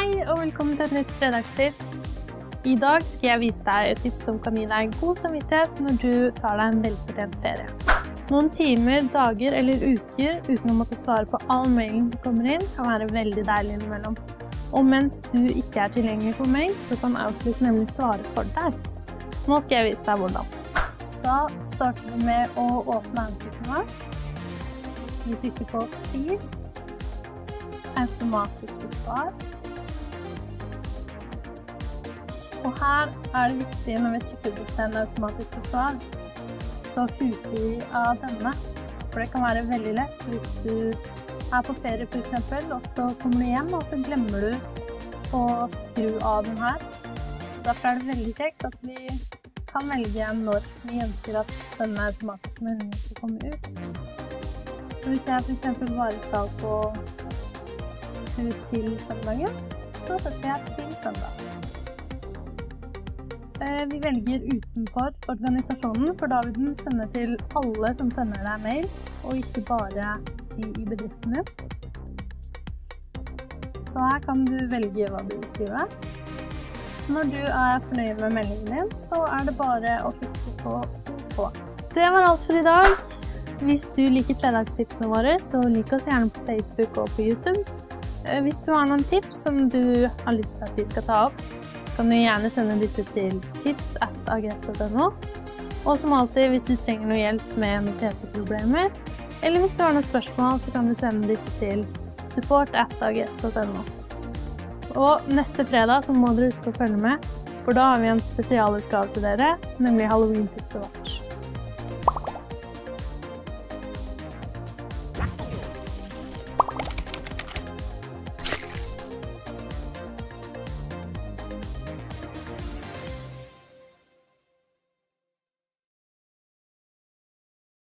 Hei og velkommen til et nytt fredagstips. I dag skal jeg vise deg et tips som kan gi deg god samvittighet når du tar deg en velfortjent ferie. Noen timer, dager eller uker uten å måtte svare på all mailen som kommer inn kan være veldig deilig innimellom. Og mens du ikke er tilgjengelig på mail, så kan Outlook nemlig svare for deg. Nå skal jeg vise deg hvordan. Da starter vi med å åpne Outlooken vår. Vi trykker på Fil, automatiske svar. Og her er det viktig når vi trykker på send automatiske svar, så huker vi av denne. For det kan være veldig lett hvis du er på ferie for eksempel, og så kommer du hjem og så glemmer du å skru av den her. Så derfor er det veldig kjekt at vi kan velge når vi ønsker at denne automatiske meldingen skal komme ut. Så hvis jeg for eksempel bare skal på tur til søndagen, så setter jeg til søndag. Vi velger utenfor organisasjonen, for da vil den sende til alle som sender deg mail, og ikke bare de i bedriften din. Så her kan du velge hva du vil skrive. Når du er fornøyd med meldingen din, så er det bare å klikke på OK. Det var alt for i dag. Hvis du liker fredagstipsene våre, så lik oss gjerne på Facebook og på YouTube. Hvis du har noen tips som du har lyst til at vi skal ta opp, så kan du gjerne sende disse til tips@agest.no. Og som alltid, hvis du trenger noe hjelp med noen PC-problemer, eller hvis du har noen spørsmål, så kan du sende disse til support@agest.no. Og neste fredag så må dere huske å følge med, for da har vi en spesialutgave til dere, nemlig Halloween-tipset vårt.